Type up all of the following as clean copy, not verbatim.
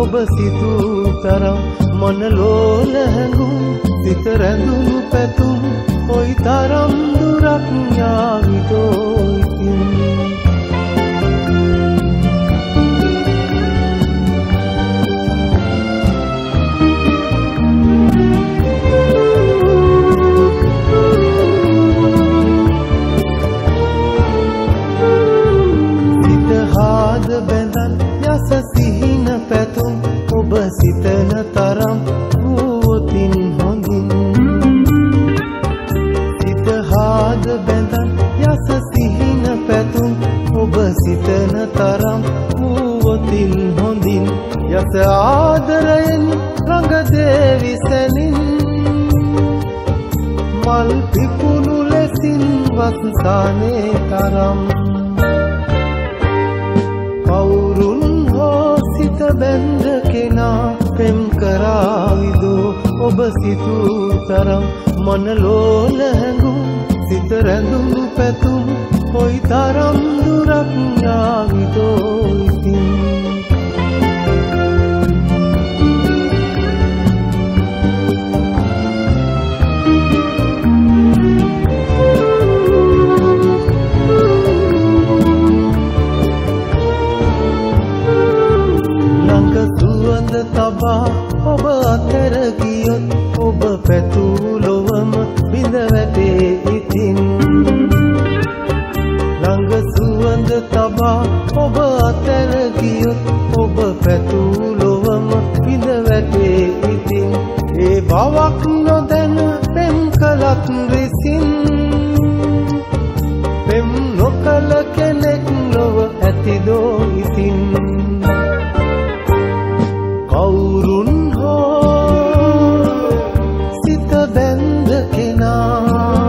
ඔබ සිතූ තරම් මනලෝල හැඟුම් සිත රැඳුණු පැතුම් කොයි තරම් දුරක් යාවිදෝ ඉතින් සිහින පැතුම් ඔබ සිතන තරම් වූවොතින් හොඳින් සිත හාද බැඳන් යස සිහින පැතුම් ඔබ සිතන තරම් වූවොතින් හොඳින් යස ආදරයෙන් රඟ දේවිසැනින් මල් පිපුණු ලෙසින් වත්සානේ තරම් කවුරුන් සිත බැඳ කෙනා පෙම් කරාවිදෝ ඔබ සිතූ තරම් මනලෝල හැඟුම් සිත රැඳුණු පැතුම් කොයි තරම් දුරක් යාවිදෝ ඉතින් තබා ඔබ අතර ගියොත් ඔබ පැතූ ලොවම බිඳ වැටේ ඉතින් ළඟ සුවඳ තබා ඔබ අතර ගියොත් ඔබ පැතූ ලොවම බිඳ වැටේ ඉතින් ඒ බවක් නොදැන පෙම් කලක් විසින් පෙම් නොකල කෙනෙක් ලොව ඇතිදෝ ඉතින් කවුරුන් හෝ සිත බැඳ කෙනා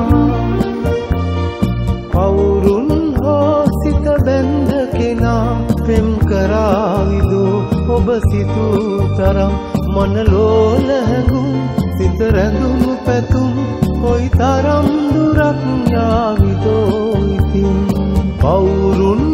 කවුරුන් හෝ සිත බැඳ කෙනා පෙම් කරාවිදෝ ඔබ සිතූ තරම් මනලෝල හැඟුම් සිත රැඳුණු පැතුම් කොයි තරම් දුරක් යාවිදෝ ඉතින් කවුරුන්